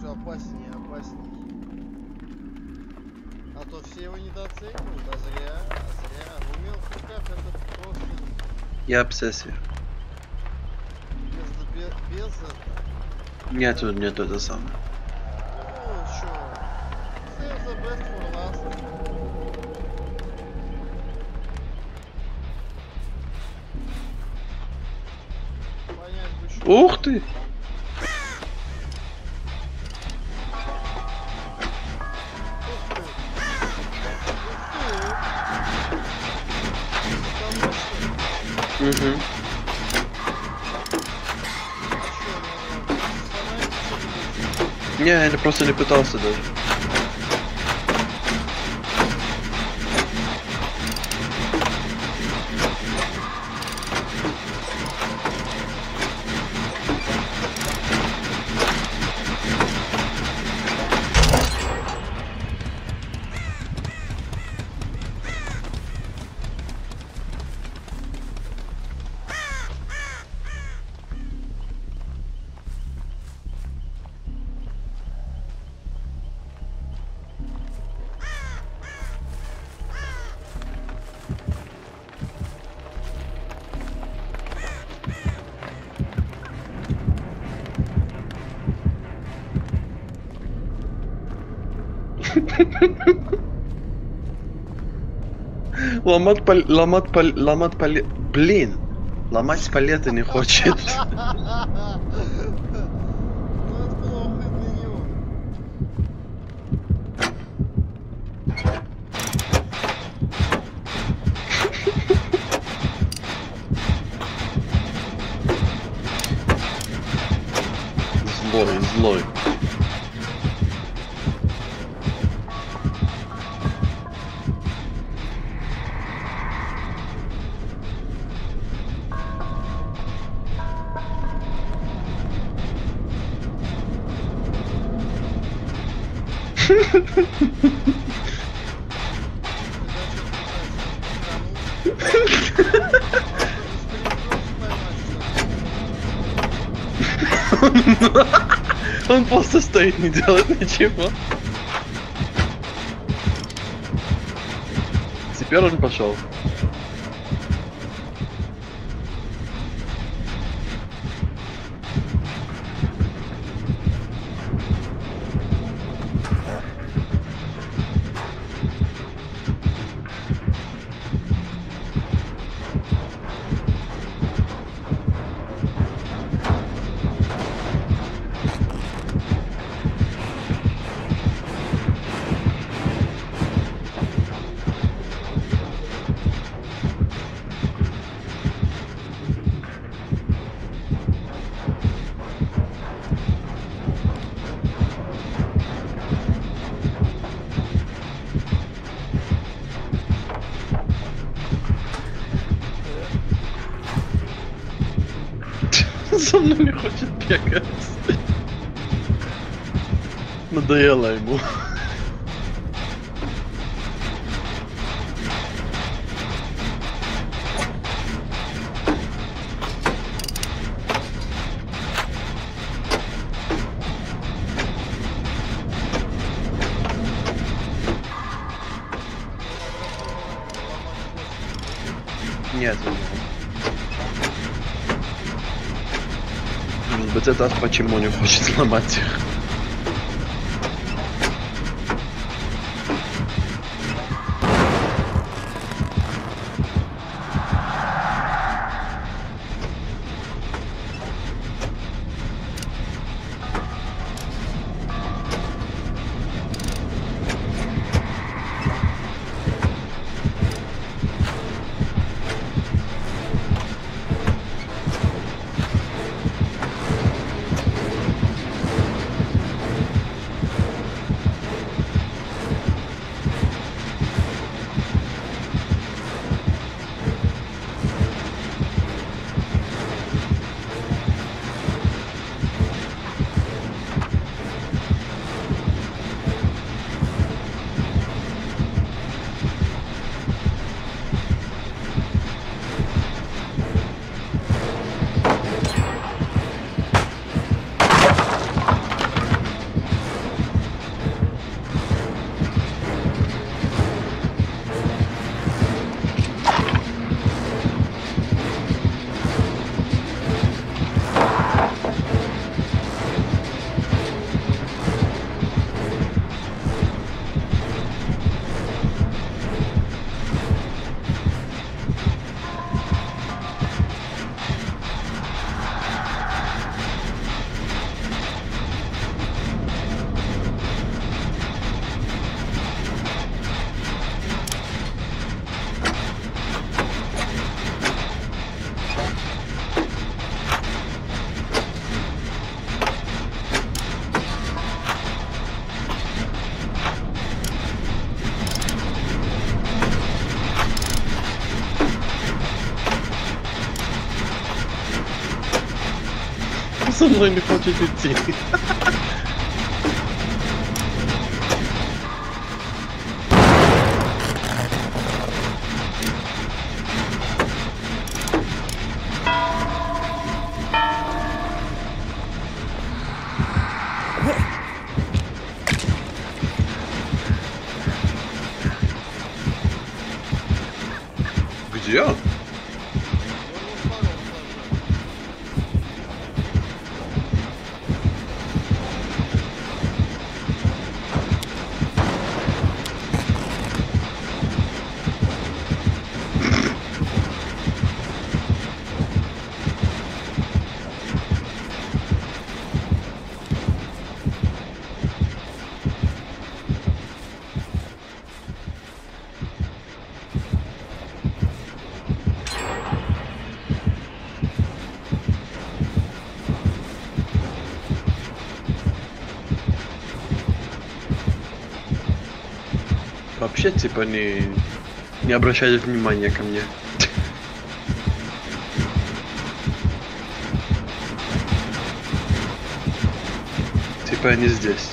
все опаснее, опаснее. А то все его недооценивают, а зря, а зря. В мелких кап это просто Я обсессия. без это. Нету это самое. Ну, чё? Save the best for last. Понять бы что. Ух ты! Угу. Не, я просто не пытался даже. Блин! Ломать палеты не хочет. Ну это плохо для него. Злой. Он просто стоит, не делает ничего. Теперь он пошел. За мной не хочет бегать. Надоело ему. Нет, может быть, это почему не хочет сломать их. со мной не хочет идти. Где он? Вообще, типа, не обращайте внимания ко мне. Типа, они здесь.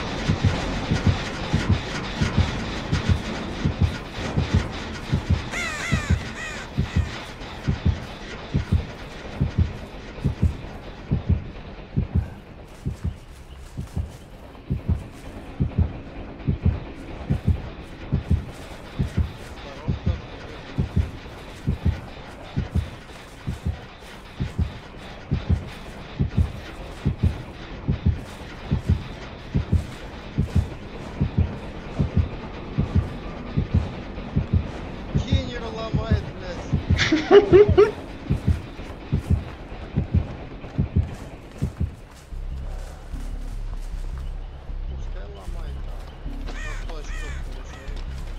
Генера ломает, блядь. Пускай ломает. На флешку получает.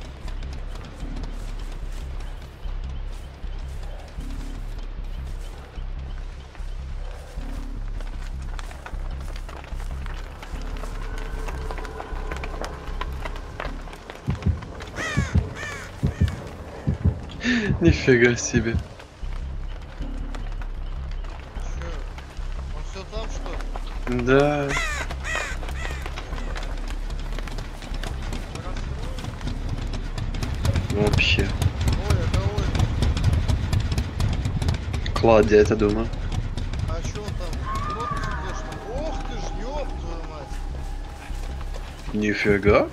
Нифига себе. Чё? Он все там, что ли? Да. Вообще. Ой, это ой. Кладя это дома. А чё он там? Рот сидишь? Ох ты ж, ёб твою мать. Нифига.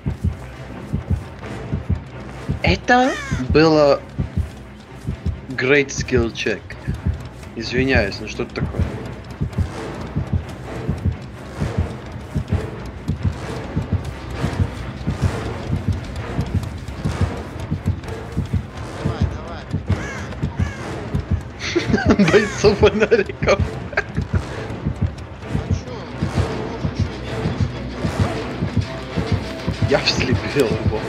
Это было great skill check. Извиняюсь, но что это такое? Давай, давай. Бойцов фонариков. А чё? Может, чё не Я вслепил его.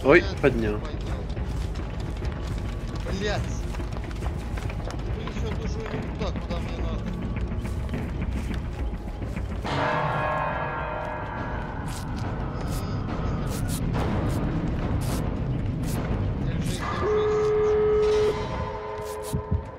Ой, Я поднял. Блять. Принесет уже не туда, куда мне надо. Держись, держись.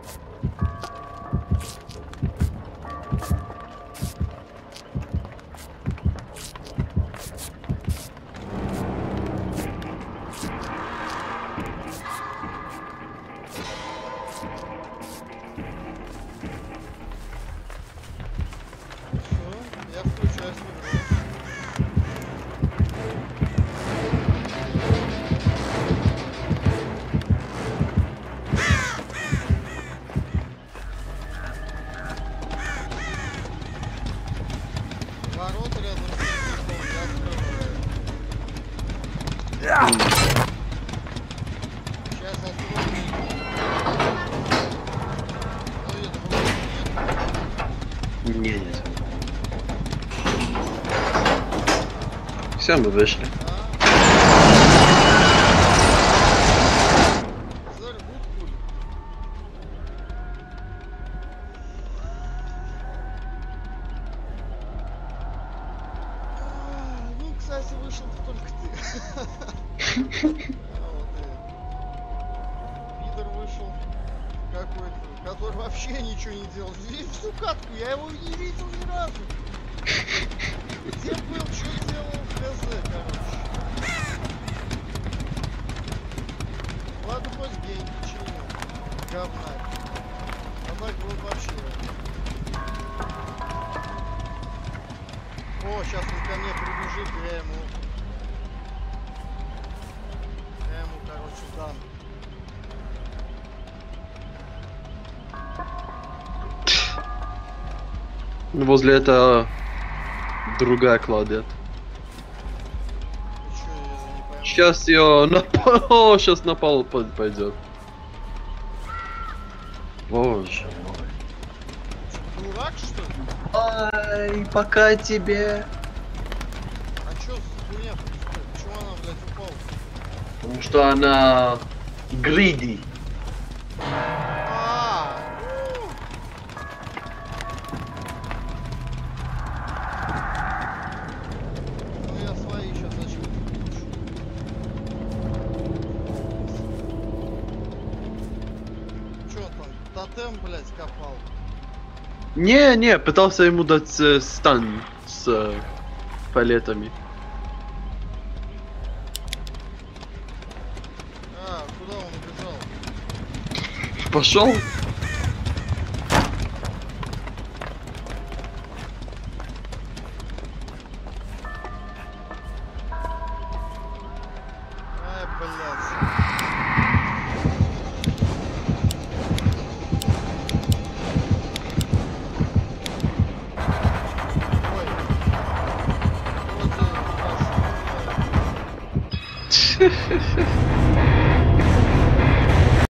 Все, я включаюсь в игру. Ворота рядом с типом я открываю. Сейчас открою. Ну, я думаю, нет. Не, нет. Все, мы вышли. Взорвут пулю. Ну, кстати, вышел только ты. Вот и пидор вышел какой-то, который вообще ничего не делал. Здесь всю катку, я его не видел ни разу. Где был, что делал, хз, короче. Ладно, хоть гей чинил. Говнарь. А так вот вообще. О, сейчас он ко мне прибежит, я ему, короче, дам. Возле этого другая кладет. Ты чё, я не пойму. Сейчас ее на пол, сейчас на пол пойдет. Боже мой. Дурак, что ли? Ай, пока тебе. А чё за хуйня происходит? Почему она, блядь, упала? Потому что она гриди. А, ну. Ну я свои сейчас зачем включу. Чё там, тотем, блядь, копал? Не, пытался ему дать стан с палетами. А, куда он убежал? Пошел? Ай, блядь. Ой. Вот же,